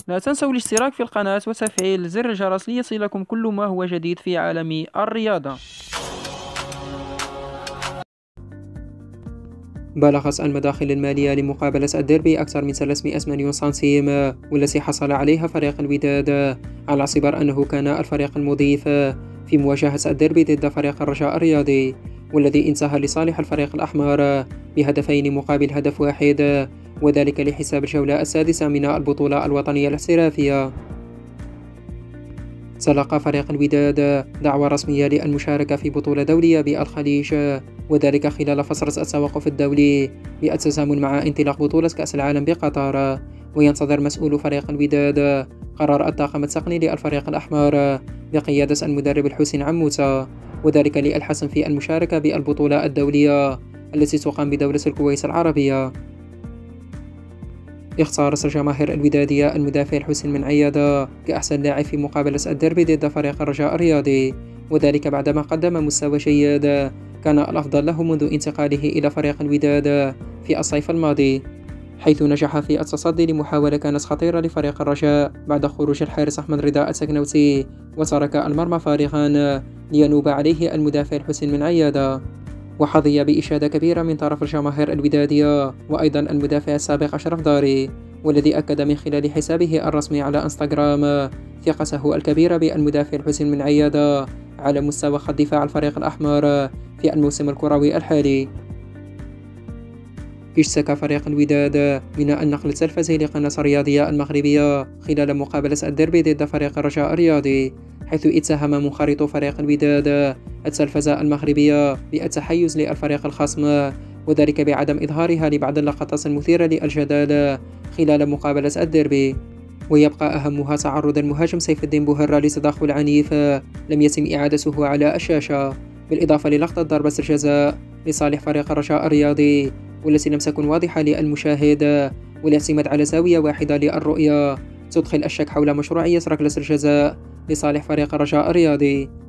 لا تنسوا الاشتراك في القناة وتفعيل زر الجرس ليصلكم كل ما هو جديد في عالم الرياضة. بلغت المداخل المالية لمقابلة الديربي أكثر من 300 مليون سنتيم، والتي حصل عليها فريق الوداد، على اعتبار أنه كان الفريق المضيف في مواجهة الديربي ضد فريق الرجاء الرياضي، والذي انتهى لصالح الفريق الأحمر بهدفين مقابل هدف واحد، وذلك لحساب الجولة السادسة من البطولة الوطنية الاحترافية. تلقى فريق الوداد دعوة رسمية للمشاركة في بطولة دولية بالخليج، وذلك خلال فترة التوقف الدولي بالتزامن مع انطلاق بطولة كأس العالم بقطر. وينتظر مسؤول فريق الوداد قرار الطاقم التقني للفريق الأحمر بقيادة المدرب الحسين عموتة، وذلك للحسم في المشاركة بالبطولة الدولية التي تقام بدولة الكويت العربية. اختارت الجماهير الودادية المدافع الحسين من عيادة كأحسن لاعب في مقابلة الديربي ضد فريق الرجاء الرياضي، وذلك بعدما قدم مستوى جيد كان الأفضل له منذ انتقاله إلى فريق الوداد في الصيف الماضي، حيث نجح في التصدي لمحاولة كانت خطيرة لفريق الرجاء بعد خروج الحارس أحمد رضا التكنوتي، وترك المرمى فارغا لينوب عليه المدافع الحسين من عيادة. وحظي بإشادة كبيرة من طرف الجماهير الودادية وأيضا المدافع السابق أشرف داري، والذي أكد من خلال حسابه الرسمي على انستغرام ثقته الكبيرة بالمدافع الحسين من عيادة على مستوى خط دفاع الفريق الأحمر في الموسم الكروي الحالي. اشتكى فريق الوداد من النقل التلفزي لقناة الرياضية المغربية خلال مقابلة الديربي ضد فريق الرجاء الرياضي، حيث اتهم منخرطو فريق الوداد التلفزة المغربية بالتحيز للفريق الخصم، وذلك بعدم إظهارها لبعض اللقطات المثيرة للجدل خلال مقابلة الديربي. ويبقى أهمها تعرض المهاجم سيف الدين بوهرة لتدخل عنيف لم يتم إعادته على الشاشة، بالإضافة للقطة ضربة الجزاء لصالح فريق الرجاء الرياضي، والتي لم تكن واضحة للمشاهد، والاعتماد على زاوية واحدة للرؤية تدخل الشك حول مشروعية ركلة الجزاء لصالح فريق الرجاء الرياضي.